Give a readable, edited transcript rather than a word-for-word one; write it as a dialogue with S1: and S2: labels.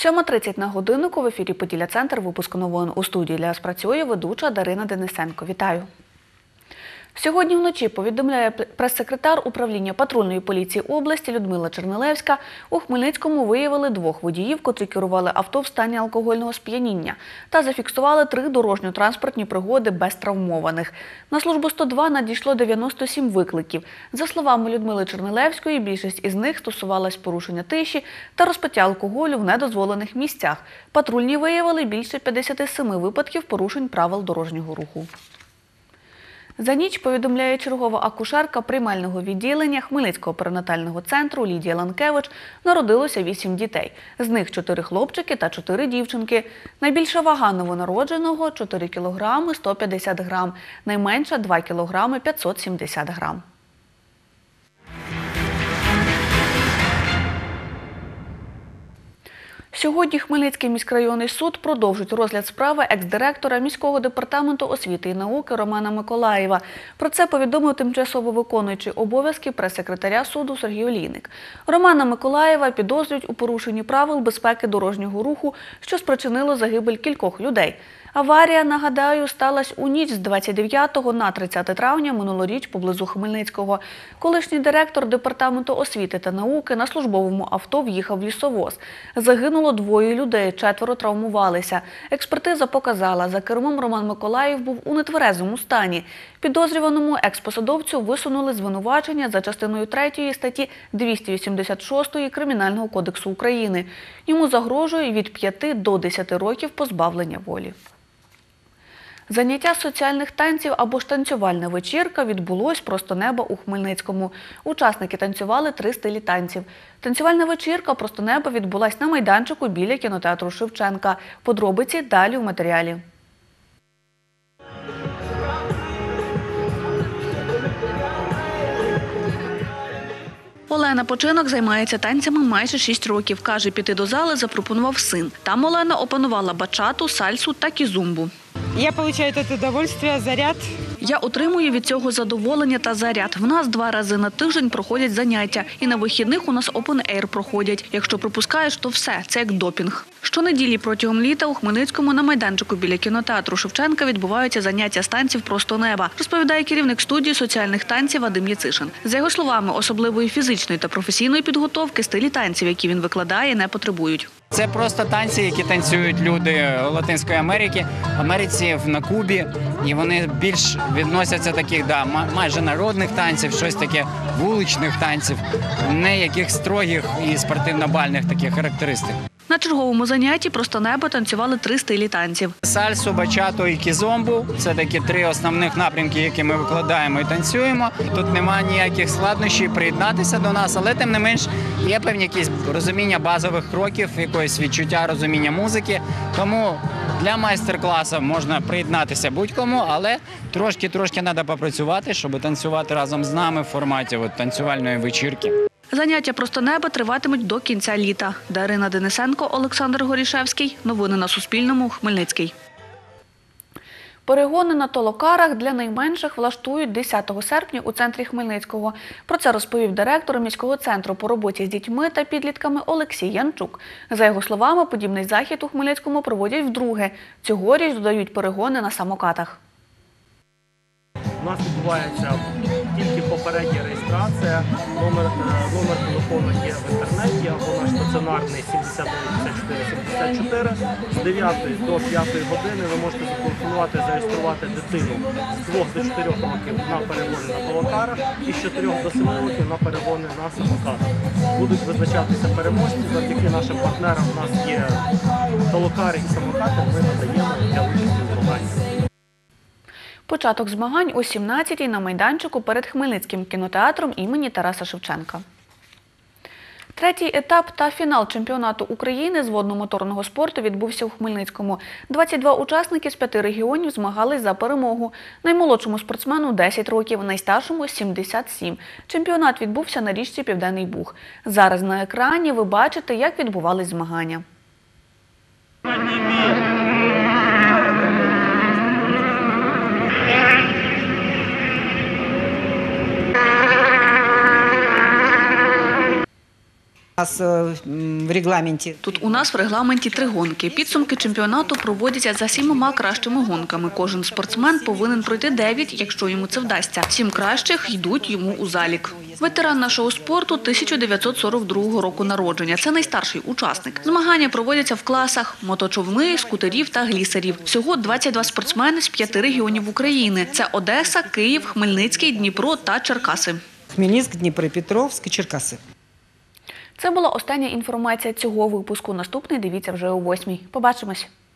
S1: 7:30 на годиннику в ефірі «Поділля-центр», випуск новин. У студії для вас працює ведуча Дарина Денисенко. Вітаю! Сьогодні вночі, повідомляє прес-секретар управління патрульної поліції області Людмила Чернилевська, у Хмельницькому виявили 2 водіїв, котрі керували авто в стані алкогольного сп'яніння, та зафіксували 3 дорожньо-транспортні пригоди без травмованих. На службу 102 надійшло 97 викликів. За словами Людмили Чернилевської, більшість із них стосувалась порушення тиші та розпиття алкоголю в недозволених місцях. Патрульні виявили більше 57 випадків порушень правил дорожнього руху. За ніч, повідомляє чергова акушерка приймального відділення Хмельницького перинатального центру Лідія Ланкевич, народилося 8 дітей. З них 4 хлопчики та 4 дівчинки. Найбільша вага новонародженого – 4 кг 150 грам, найменша – 2 кг 570 грам. Сьогодні Хмельницький міськрайонний суд продовжить розгляд справи екс-директора міського департаменту освіти і науки Романа Миколаєва. Про це повідомив тимчасово виконуючий обов'язки прес-секретаря суду Сергій Олійник. Романа Миколаєва підозрюють у порушенні правил безпеки дорожнього руху, що спричинило загибель кількох людей. Аварія, нагадаю, сталася у ніч з 29 на 30 травня минулоріч поблизу Хмельницького. Колишній директор департаменту освіти та науки на службовому авто в'їхав в лісовоз. Загинуло 2 людей, 4 травмувалися. Експертиза показала, за кермом Роман Миколаєв був у нетверезому стані. Підозрюваному експосадовцю висунули звинувачення за частиною 3 статті 286 Кримінального кодексу України. Йому загрожує від 5 до 10 років позбавлення волі. Заняття соціальних танців або ж танцювальна вечірка відбулось «Просто неба» у Хмельницькому. Учасники танцювали 3 стилі танців. Танцювальна вечірка «Просто неба» відбулась на майданчику біля кінотеатру Шевченка. Подробиці далі у матеріалі. Олена Починок займається танцями майже 6 років. Каже, піти до зали запропонував син. Там Олена опанувала бачату, сальсу та кізумбу.
S2: Я отримую це удовольствие, заряд.
S1: Я отримую від цього задоволення та заряд. В нас 2 рази на тиждень проходять заняття. І на вихідних у нас open-air проходять. Якщо пропускаєш, то все. Це як допінг. Щонеділі протягом літа у Хмельницькому на майданчику біля кінотеатру Шевченка відбуваються заняття з танців «Просто неба», розповідає керівник студії соціальних танців Вадим Яцишин. За його словами, особливої фізичної та професійної підготовки стилі танців, які він викладає, не потребують.
S3: Це просто танці, які танцюють люди Латинської Америки, Америці, на Кубі. І вони більш відносяться таких, майже народних танців, щось таке вуличних танців, не яких строгих і спортивно-бальних таких характеристик.
S1: На черговому занятті «Просто неба» танцювали 3 стилі танців.
S3: Сальсу, бачату і кізомбу – це такі 3 основних напрямки, які ми викладаємо і танцюємо. Тут немає ніяких складнощів приєднатися до нас, але тим не менш є певні якісь розуміння базових кроків, якоїсь відчуття, розуміння музики. Тому для майстер-класу можна приєднатися будь-кому, але трошки треба попрацювати, щоб танцювати разом з нами в форматі танцювальної вечірки.
S1: Заняття «Просто неба» триватимуть до кінця літа. Дарина Денисенко, Олександр Горішевський. Новини на Суспільному. Хмельницький. Перегони на толокарах для найменших влаштують 10 серпня у центрі Хмельницького. Про це розповів директор міського центру по роботі з дітьми та підлітками Олексій Янчук. За його словами, подібний захід у Хмельницькому проводять вдруге. Цьогоріч додають перегони на самокатах.
S4: У нас відбувається тільки попередня реєстрація, номер телефону є в інтернеті, або наш стаціонарний 795474. З 9 до 5 години ви можете зателефонувати, зареєструвати дитину з 2 до 4 років на перегони на толокарах і з 4 до 7 років на перегони на самокатах. Будуть визначатися переможці, завдяки нашим партнерам у нас є толокари і самокати, ми надаємо для участі у змаганнях.
S1: Початок змагань о 17-й на майданчику перед Хмельницьким кінотеатром імені Тараса Шевченка. Третій етап та фінал чемпіонату України з водно-моторного спорту відбувся у Хмельницькому. 22 учасники з 5 регіонів змагались за перемогу. Наймолодшому спортсмену – 10 років, найстаршому – 77. Чемпіонат відбувся на річці Південний Буг. Зараз на екрані ви бачите, як відбувались змагання.
S5: У нас в регламенте
S1: Тут у нас в регламенті 3 гонки. Підсумки чемпіонату проводяться за 7 кращими гонками. Кожен спортсмен повинен пройти 9, якщо йому це вдасться. 7 кращих йдуть йому у залік. Ветеран нашого спорту 1942 року народження. Це найстарший учасник. Змагання проводяться в класах моточовни, скутерів та глісерів. Всього 22 спортсмени з 5 регіонів України. Це Одеса, Київ, Хмельницький, Дніпро та Черкаси.
S5: Хмельницк, Дніпропетровськ і Черкаси.
S1: Це була остання інформація цього випуску. Наступний дивіться вже о 8:00. Побачимось.